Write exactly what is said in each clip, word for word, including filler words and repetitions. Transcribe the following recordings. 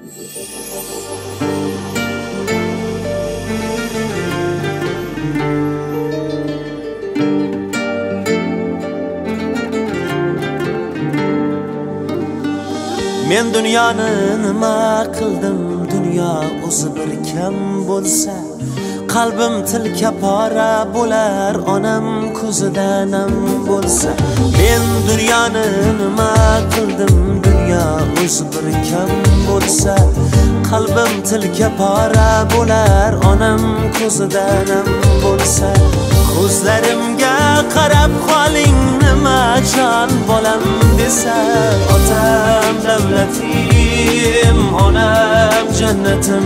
Men dunyoni nima qildim, dunyo o'zi bir kam bo'lsa, qalbim tilka pora bo'lar, onam ko'zida nam bo'lsa. Men dunyoni nima qildim, dunyo o'zi bir kam bo'lsa, qalbim tilka pora bo'lar, onam ko'zida nam bo'lsa. Ko'zlarimga qarab qoling, nima jon bolam desa, otam davlatim, onam jannatim.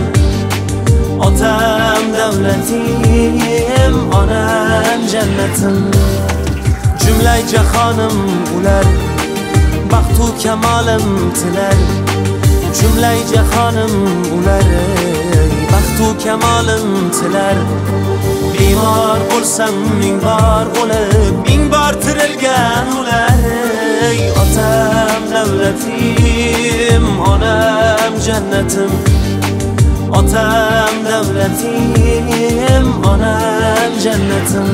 Otam davlatim, onam jannatim. Cümle cahanım ular, baxtu kamolim tilar. Cümle cahanım ular, baxtu kamolim tilar. Bemor bo'lsam ming bor o'lib, ming bor tirilgan ular. Otam davlatim, onam jannatim. Otam davlatim, onam jannatim.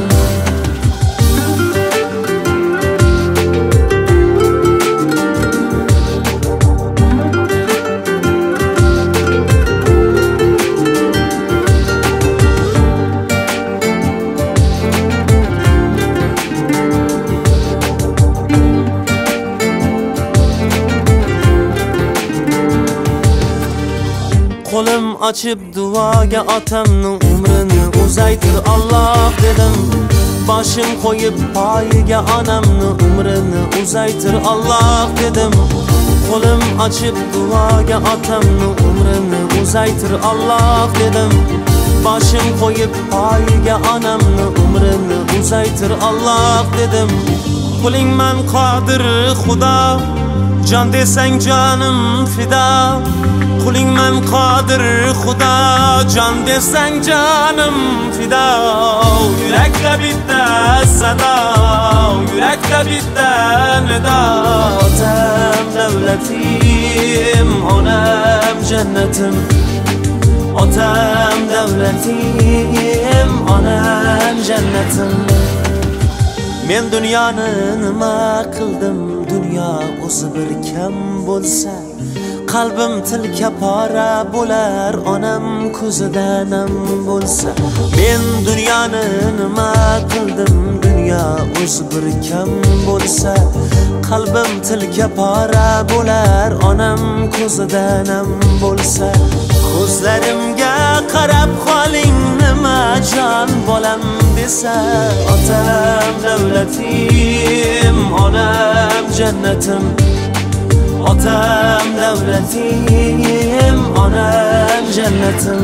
Qo'lim ochib duoga otamning umrini uzaytir Alloh dedim. Boshim qo'yib poyiga onamning umrini uzaytir Alloh dedim. Qo'lim ochib duoga otamning umrini uzaytir Alloh dedim. Boshim qo'yib poyiga onamning umrini uzaytir Alloh dedim. Qo'lingman qodir Xudo, jon desang jonim fido. Qo'lingman qodir Xudo, jon desang jonim fido. Yurakda bitta sado, yurakda bitta nido. Otam davlatim, onam jannatim. Otam davlatim, onam jannatim. Men dunyoni nima qildim, dunyo o'zi bir kam bo'lsa, qalbim tilka pora bo'lar, onam ko'zida nam bo'lsa. Men dunyoni nima qildim, dunyo o'zi bir kam bo'lsa, qalbim tilka pora bo'lar, onam ko'zida nam bo'lsa. Ko'zlarimga qarab qoling, nima jon bolam desa, otam davlatim, onam jannatim. Otam davlatim, onam jannatim.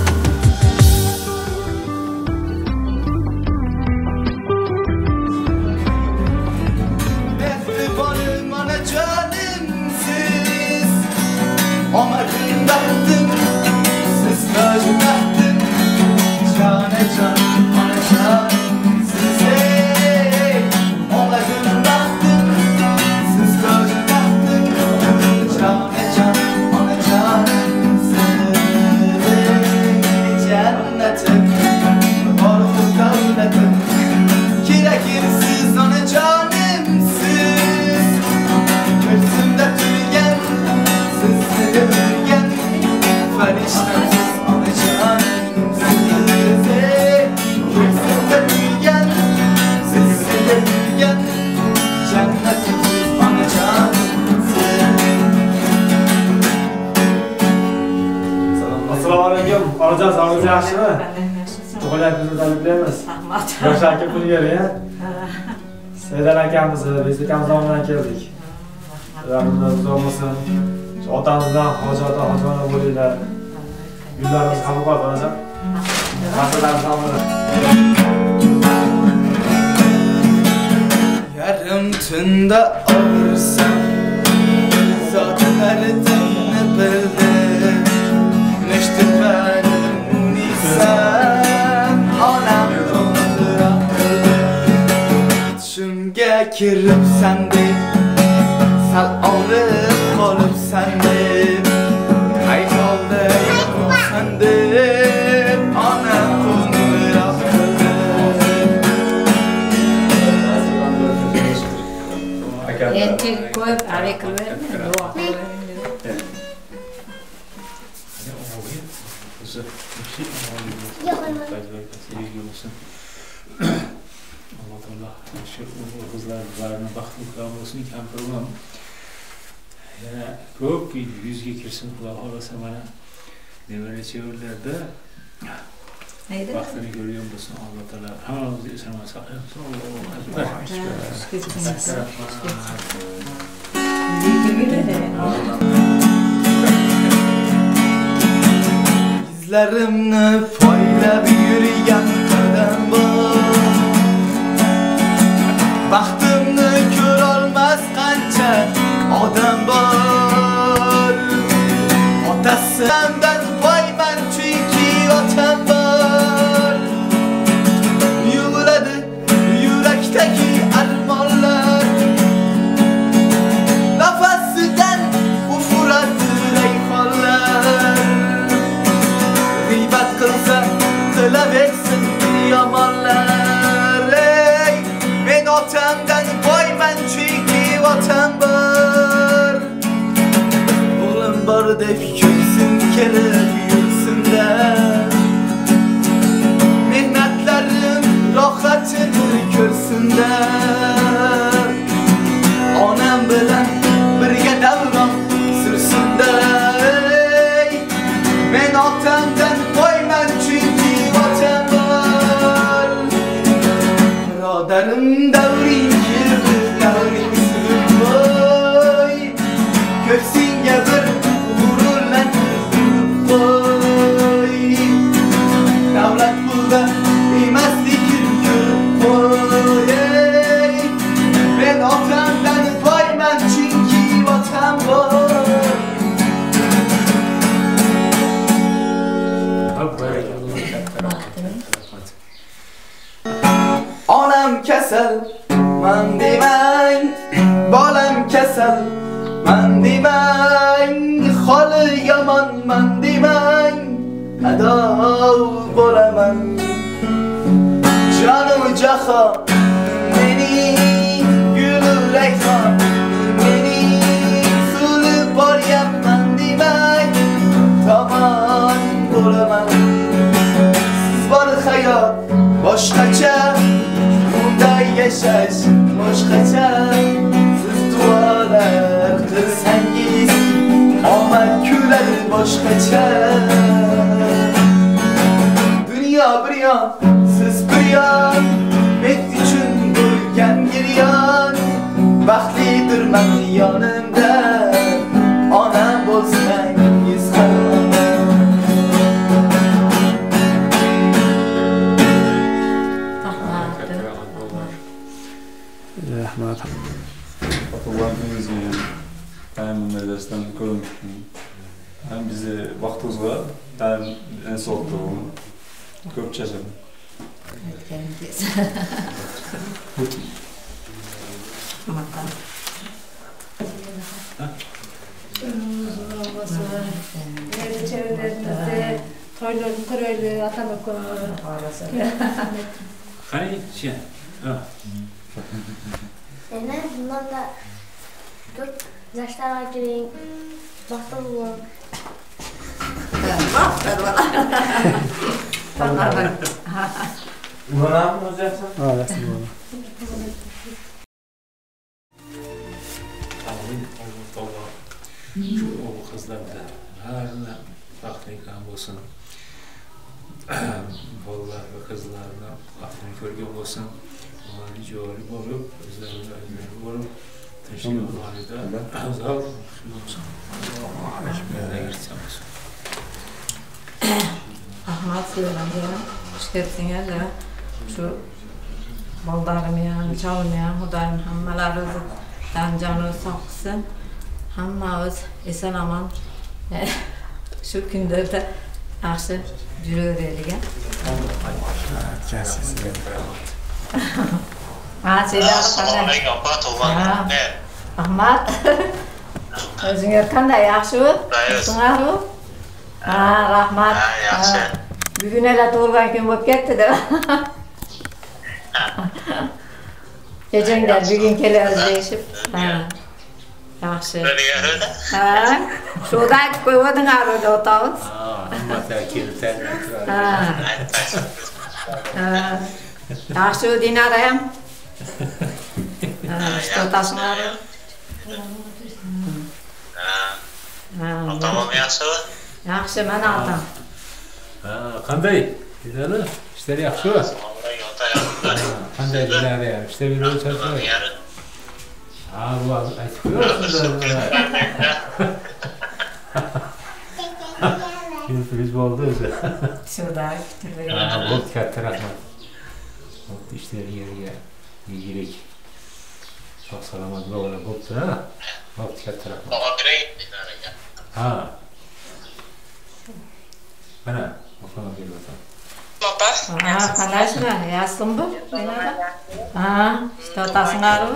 Mehribanım ana canimsiz, omadım bahtım, siz tacı tahtım. Cane can, ana canimsiz, ey, omadım bahtım, siz tacı tahtım. Cane can, ana canimsiz, cennetim, ordu devletim. Kirekirsiz ana canimsiz, gözümde tülgen, sizde tülgen. Feriştemsiz ana canimsiz, gözümde tülgen, sizde tülgen. Cennetimsiz ana canimsiz. Assalomu alaykum. Onajon, sog'ingiz yaxshimi? Tug'ilganingizni tabriklaymiz. Rahmat. Yosh aka pul bering. Seydar akamizni, Bezbek akamiz bilan keldik. Ularimiz uzoq bo'lsin. Shu otamiz bilan hoji ota, hoji ona bo'linglar. Yuzlarimiz qabul qilib onajon. Rahmatlarimizni olinglar. Yarım tunda ağırsam, zaten derdini bildim. Neştir benim nisan, anam dondu Düşümge kirip sendim, sal ağrıp kalıp sendim. Hayta olsun. Allah Allah, şu kızlarına baktıklarım olsun, kampır olmam. Yani çok yüzge kirsin kulağı olasa bana ne böyle çevirlerde vaktini görüyor musun Allah Teala hamamızı sana sakıyorsun Allah'a Izlerimni poylab yurgan qadam bor Baxtimni ko'rolmas qancha odam bor Otasidan boyman chunki otam bor Yug'iladi yurakdagi armonlar Nafasidan ufuradi rayhonlar G'iybat qilsa qilaversin yomonlar Ey men otamdan boyman chunki otam bor O'g'lim bor deb ko'rsin kelib yursin-da Mehnatlarim rohatini ko'rsin-da Onam bilan birga davron sursin-da Ey men otamdan boyman chunki otam bor Birodarim davring kirdi davring surib qo'y Ko'ksingga bir g'ururlantirib qo'y Davlat pulda emasligin ko'rib qo'y Ey men otamdan boyman chunki otam bor Onam kasal, man demang Bolam kasal, man demang Holi yomon, man demang Ado bo'laman Jonu jahon mening Gulurayhon mening So'lib boryapman demang Tomon bo'laman Siz bor hayot boshqacha Bunday yashash boshqacha Siz duolar qilsangiz omad kular boshqacha Dunyo bir yon, siz bir yon Men uchun bo'lgan giryon Baxtlidirman yonimda Onam bo'lsangiz hamon Rahmat. Fotoğrafınızı hem medresten görün. Hem bizi vaxtınızga hem en soğuktu. Köpçesi. Nerede çevrelerinizde toyların töröylü atamak konuları. Hani şey, ha. Sene bundan da çok yaşlar girin, baktım bu. Buna mı olacaksın? Ha, resim oldu. Allah Allah. Şu o kızlarda harına bakmayın olsun. Vallahi ve kızlarına aklını görgü olsun. Mali cevabı bulup, özlerine özlerine bulup, teşekkür valide, azal, ne girsem olsun. Ahmet söylemeye, şirketine de şu baldarmayan, çalmayan, Hudayım hammalarımızı canı sakısın. Hammamız esen aman şu günlerde yaxshi yuraveradigan. Ha, Assalomu alaykum, opa, tug'ilgan kun. Ahmad. O'zingga qanday, yaxshimi? Yaxshimi? Ha, rahmat. Ha, yaxshi. Bugun ela tug'ilgan kun bo'lib ketdi-da. Kechangda bugun kelamiz deyishib. Ha. Yaxshi. Ha. Shunda aytib qo'ymading-a, o'rda o'tamiz. Ha, hamma keldi. Ha. Yaxshi Dinara ham. Что tashlari? Tamam yaxshimi? Yaxshi, mana otam. Ha, qanday? Dinara, ishlar yaxshimi? Qanday Dinara ham? Ishlar yuraverasizmi? Ha, bu aytib qo'yasizlar. Keyfingiz bo'ldi o'zi. Shunda Ha, bo'pti, katta rahmat. Bo'pti, ishlar yerga yegirik. Sog' salomat bo'la, bo'pti, ha? Bo'pti, katta rahmat. Ha. Mana, o'qima kelyapman. Ha, qandaysizlar? Yaxshimi? Ha, что tashlari?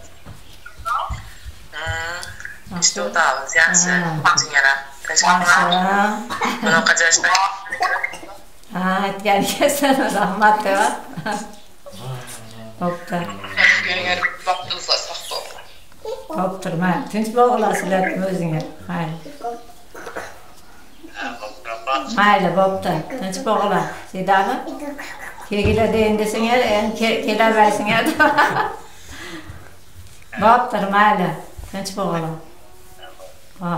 İşte o da alız, yaxshi. Jingara. Bunaqa joyda. Ha, aytganiga sana rahmat deba. Bo'pti. Bo'pti, men tinch bo'lasizlar o'zingga. Mayli. Mayli, bo'pti. Tinch bo'la. Sedami? Kelgila deyin desingar, endi kelaversingar. Bo'pti, mayli. Tinch bo'la. Ha.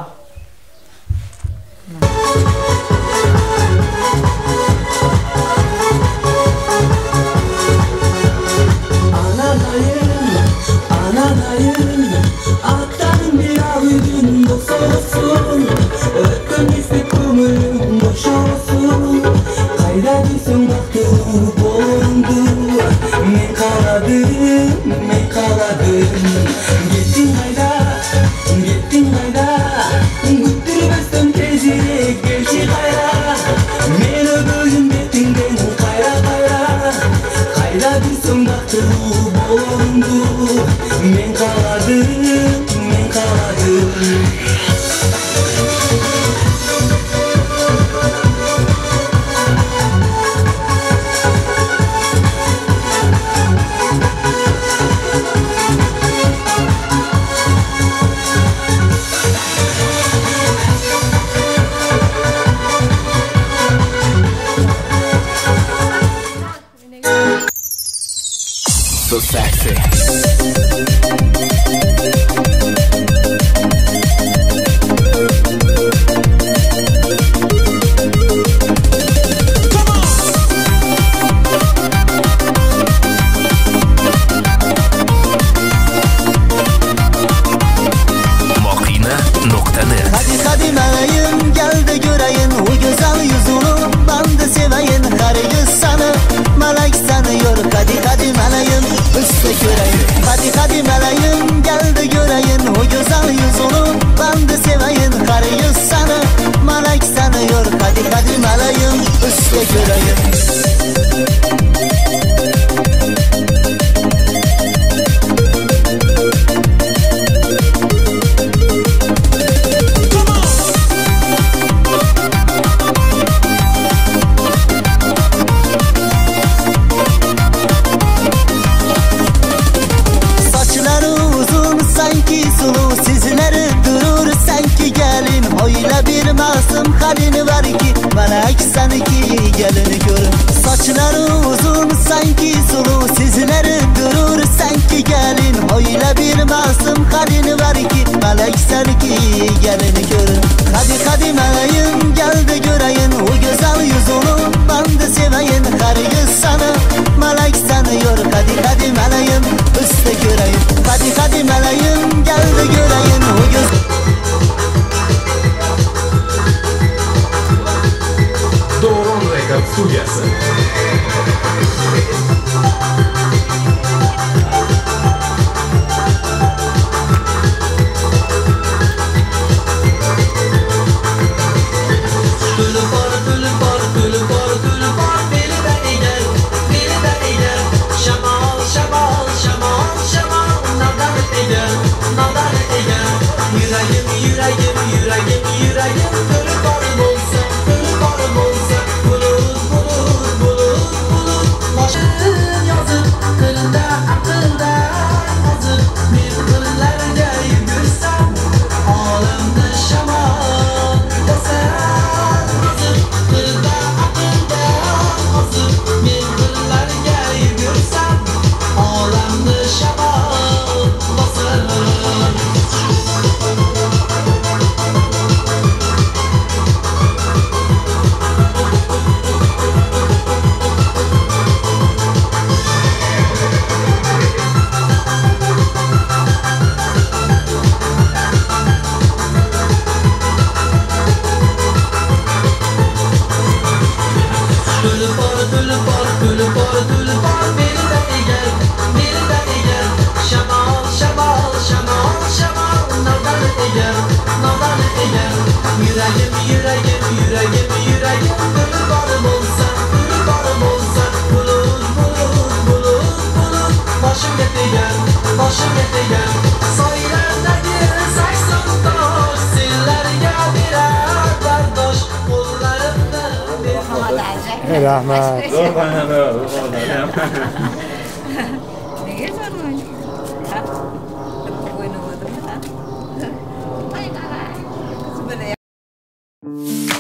Anadayım, anadayım, aktan bir avudun boşalsın, ötmüştü kumulun boşalsın, kayda gitsin baktım boğuldu, men kaladım, men kaladım, gittin hayda, gittin hayda, güttürmezdim tezirek gelşi kayra, men öbürüm betimden kayra kayra, kayda gitsin baktım boğuldu, men kaladım, men kaladım. So sexy. Moqina nokta net. Hadi hadi meleğim gel de göreyim o güzel yüzünü, ben de seveyim her insanı, melek sanıyor. Hadi hadi meleğim üstte göreyim, hadi hadi meleğim gel de göreyim o güzel yüzünü, ben de seveyim her insanı, melek sanıyor. Hadi hadi meleğim üstte göreyim. Saçları uzun sanki sulu, sizleri durur sanki gelin, öyle bir masum halin var ki melek sanki gelin görün. Saçları uzun sanki sulu, sizleri durur sanki gelin, öyle bir masum halin var ki melek sanki gelin görün. Hadi hadi meleğim gel de göreyim o güzel yüzünü, ben de seveyim her insanı, melek sanıyor. Hadi hadi meleğim üstte göreyim, hadi hadi meleğim gel de göreyim o güzel. Doğron Record Studiyası. Yüreğim, yüreğim, yüreğim, yüreğim kurbanım olsan, kurbanım olsan. Bulut, bulut, bulut, bulut başım yetiyen, başım yetiyen. Soylardaki sakson taş, sillerge birer kardeş. Kollarımda bir Rahmat. Zor bana da, zor bana da. Ne güzel oyun. Ha? Bu oynamadım ha. Ay ay. Kızım böyle